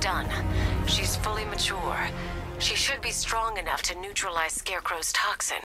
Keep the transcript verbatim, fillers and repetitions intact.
done. She's fully mature. She should be strong enough to neutralize Scarecrow's toxin.